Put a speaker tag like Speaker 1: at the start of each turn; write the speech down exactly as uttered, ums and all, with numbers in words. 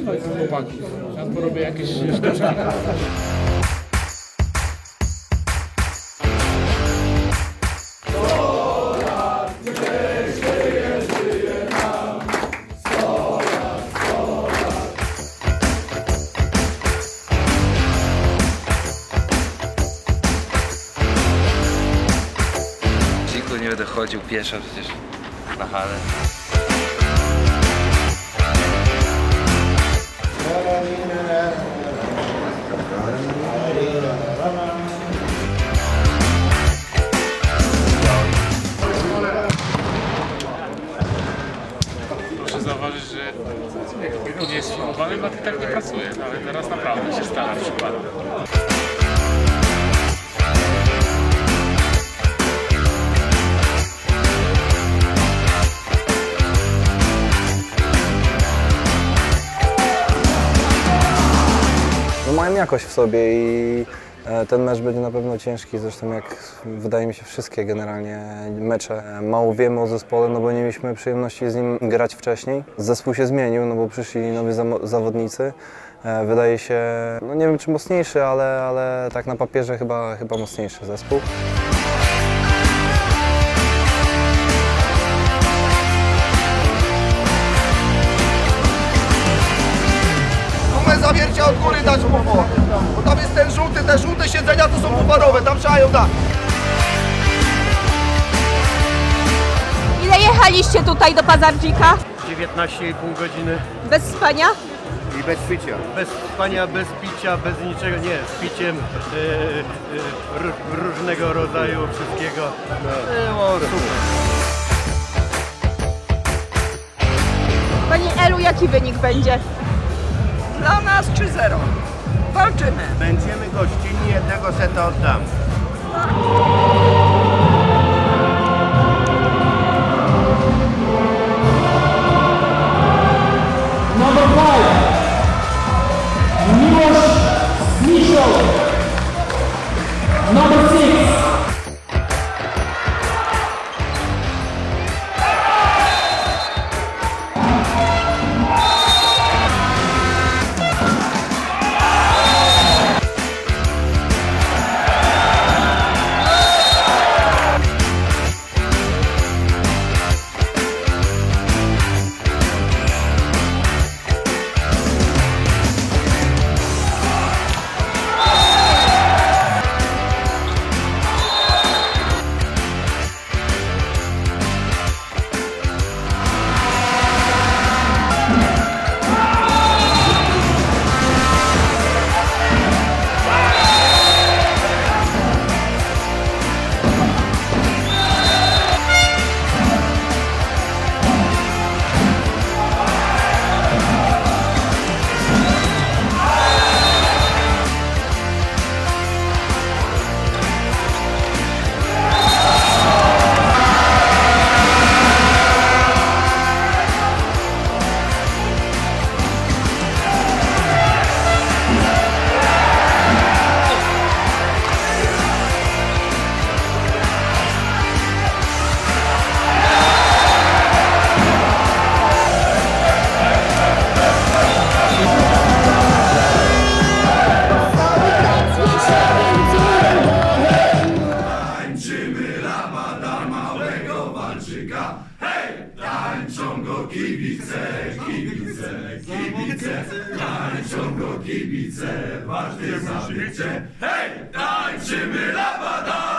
Speaker 1: nagrywać chłopaki. Ja porobię jakieś sztuczki.
Speaker 2: Nie będę chodził pieszo przecież na halę.
Speaker 1: Muszę zauważyć, że jak nie jest filmowany, to tak nie pracuje, ale teraz naprawdę się stara przykłada.
Speaker 3: Mają jakość w sobie i ten mecz będzie na pewno ciężki, zresztą jak wydaje mi się wszystkie generalnie mecze. Mało wiemy o zespole, no bo nie mieliśmy przyjemności z nim grać wcześniej. Zespół się zmienił, no bo przyszli nowi zawodnicy. Wydaje się, no nie wiem czy mocniejszy, ale, ale tak na papierze chyba, chyba mocniejszy zespół.
Speaker 4: Zawiercia od góry dać powoli, bo tam jest ten żółty, te żółte siedzenia to są pucharowe, tam trzeba ją dać.
Speaker 5: Ile jechaliście tutaj do Pazardzika?
Speaker 6: dziewiętnaście i pół godziny.
Speaker 5: Bez spania?
Speaker 4: I bez picia.
Speaker 6: Bez spania, bez picia, bez niczego, nie, z piciem yy, yy, różnego rodzaju, wszystkiego. Było super.
Speaker 5: Pani Elu, jaki wynik będzie?
Speaker 7: Dla nas trzy zero. Walczymy.
Speaker 4: Będziemy gościnni, jednego seta oddam.
Speaker 8: Number five. Miłosz Miszol. Number six.
Speaker 9: Tańczą go kibice, kibice, kibice, tańczą go kibice, ważny za życie. Hej, tańczymy labada!